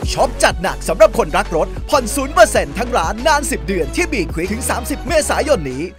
ช็อปจัดหนักสำหรับคนรักรถผ่อน 0% ทั้งร้านนาน10 เดือนที่บีควิกถึง30 เมษายนนี้